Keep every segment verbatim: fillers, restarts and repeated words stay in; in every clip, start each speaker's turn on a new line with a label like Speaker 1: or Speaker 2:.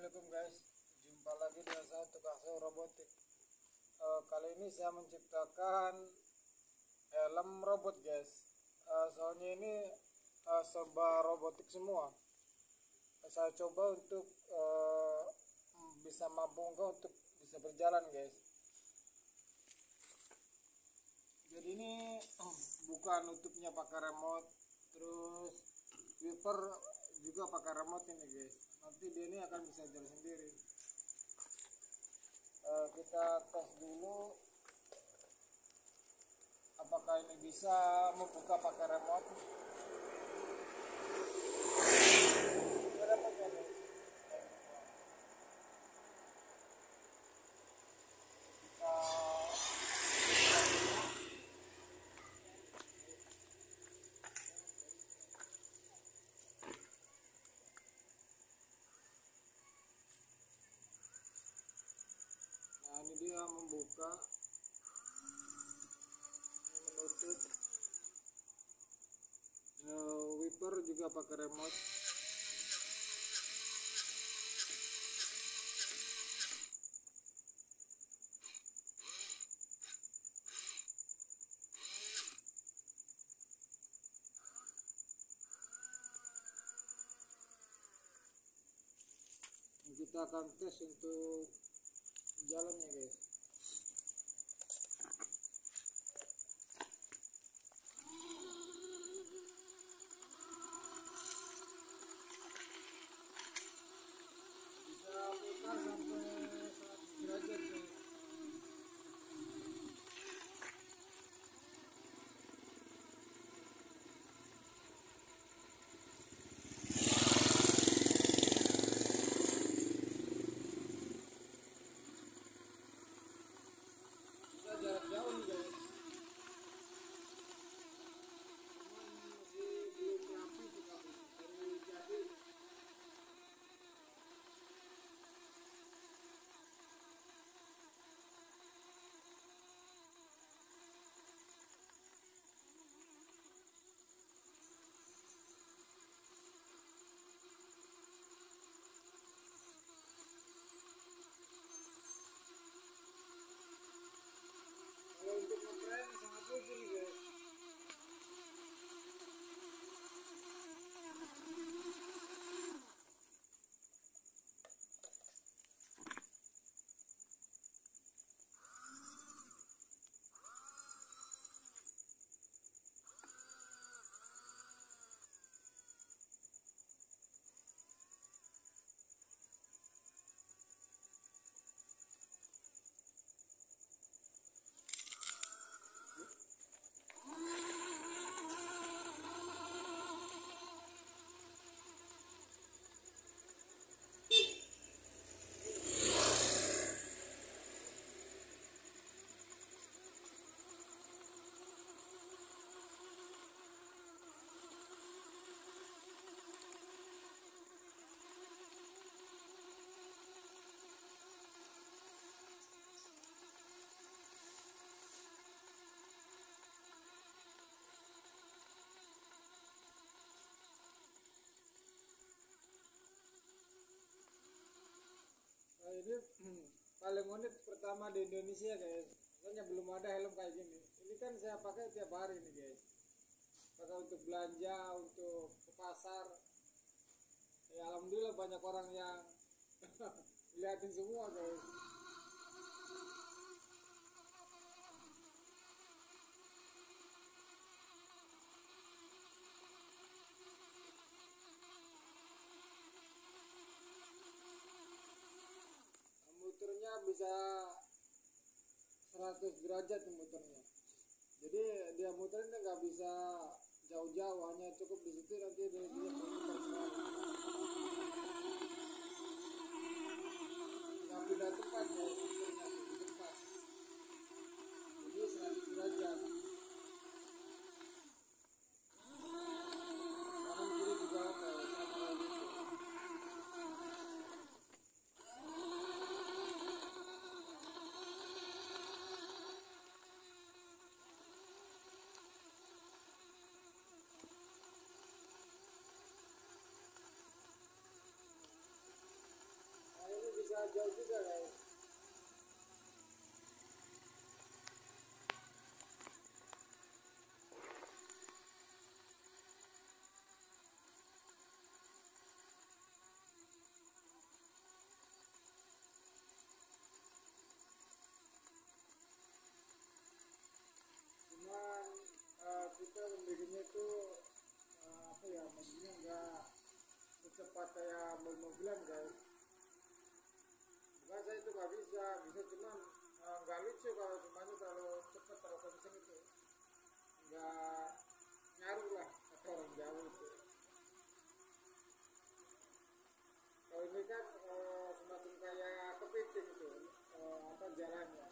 Speaker 1: Assalamualaikum guys, jumpa lagi dengan saya Tukang Sew Robotik. Uh, kali ini saya menciptakan helm robot guys. Uh, soalnya ini uh, serba robotik semua. Uh, saya coba untuk uh, bisa mampu untuk bisa berjalan guys. Jadi ini uh, buka nutupnya pakai remote, terus wiper juga pakai remote ini guys. Nanti dia ini akan bisa jalan sendiri. Uh, kita tes dulu apakah ini bisa membuka pakai remote. Nah, ini dia membuka, menutup. Uh, wiper juga pakai remote. Kita akan tes untuk jalannya guys. Bisa putar sampai seratus derajat guys. Jarak jauh nih guys, cuman masih belum rapi sih tapi baru jadi. Kalau untuk ngetrend sangat lucu nih guys. Nah, ini hmm, paling unik pertama di Indonesia guys. Soalnya belum ada helm kayak gini. Ini kan saya pakai tiap hari nih guys. Pakai untuk belanja, untuk ke pasar. Ya alhamdulillah banyak orang yang liatin semua guys. Muternya bisa seratus derajat muternya. Jadi dia muternya nggak bisa jauh-jauh, hanya cukup di situ nanti dia dia muter sekali. Nggak pindah tempat ya, muternya di tempat. Jadi seratus derajat. Kanan kiri juga kayak sama kayak gitu. jauh juga guys. Cuman uh, kita membikinnya itu uh, apa ya, maksudnya nggak secepat kayak mobil-mobilan guys. Bukan saya itu nggak bisa, bisa cuman uh, nggak lucu kalau semuanya terlalu cepat, terlalu kenceng itu nggak ngaruh lah kata orang Jawa itu. Kalau ini kan uh, semacam kayak kepiting itu uh, apa jalannya.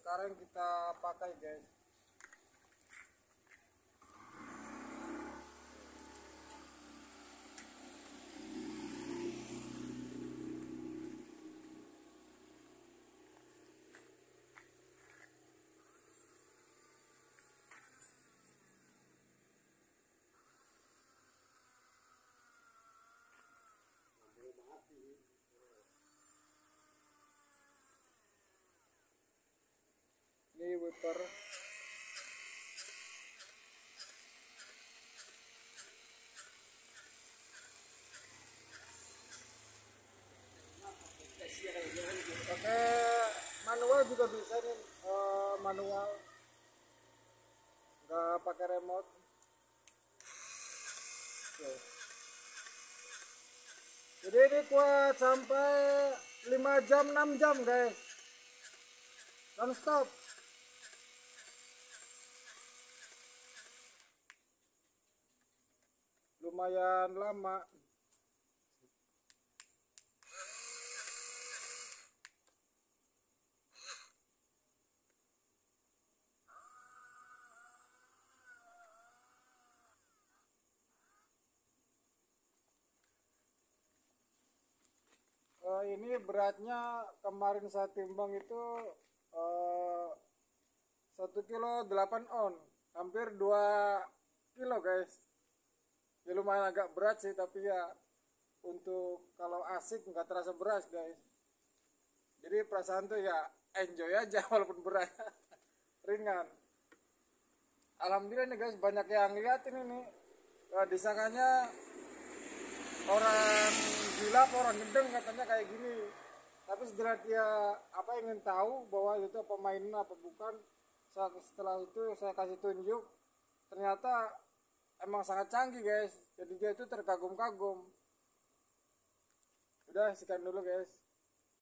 Speaker 1: sekarang kita pakai guys. Ini wiper. Pakai manual juga bisa nih, uh, manual nggak pakai remote. Oke. Jadi ini kuat sampai lima jam enam jam guys, non stop. Lumayan lama. Uh, ini beratnya kemarin saya timbang itu uh, satu kilo delapan on, hampir dua kilo guys. Ya lumayan agak berat sih, tapi ya untuk kalau asik nggak terasa berat guys. Jadi perasaan tuh ya enjoy aja walaupun berat. Ringan. Alhamdulillah nih guys, banyak yang liatin ini. Uh, disangkanya orang gila apa orang gendeng katanya kayak gini, tapi setelah dia apa ingin tahu bahwa itu apa mainan apa bukan, setelah itu saya kasih tunjuk, ternyata emang sangat canggih guys. Jadi dia itu terkagum-kagum. Udah sekian dulu guys.